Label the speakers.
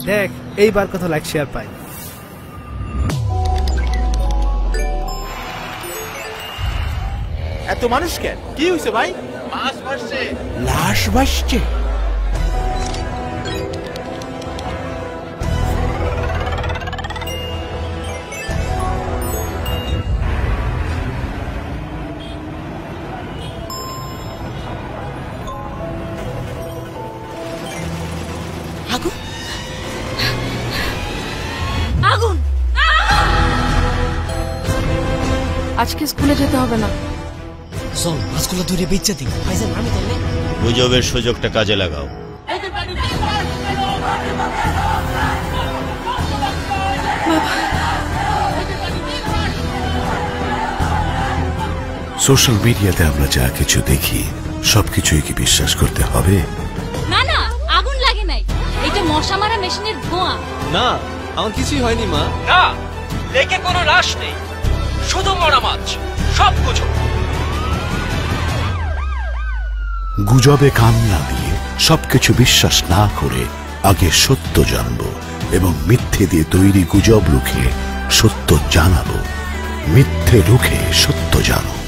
Speaker 1: দেখ এইবার কত লাইক শেয়ার পাই।
Speaker 2: এত মানুষ কেন? কি হয়েছে ভাই? মাছ ভাসছে।
Speaker 3: লাশ ভাসছে?
Speaker 4: আগুন আগুন!
Speaker 5: আজকে স্কুলে যেতে হবে না।
Speaker 4: চল মাছগুলো ধরে বেচে দিই। ভাইজান আমি তাহলে
Speaker 6: গুজবের সুযোগটা কাজে লাগাও।
Speaker 3: সোশ্যাল মিডিয়াতে আমরা যা কিছু দেখি সবকিছুই কি বিশ্বাস করতে হবে?
Speaker 7: না না, আগুন লাগে নাই, এটা মশা মারা মেশিনের ধোঁয়া।
Speaker 8: না, আমার কিছুই হয়নি মা।
Speaker 9: না, লেকে কোনো লাশ নেই, শুধু মরা মাছ। সব গুজব।
Speaker 3: গুজবে কান না দিয়ে সবকিছু বিশ্বাস না করে আগে সত্য জানবো এবং মিথ্যে দিয়ে তৈরি গুজব রুখে সত্য জানাবো। মিথ্যে রুখে সত্য জানো।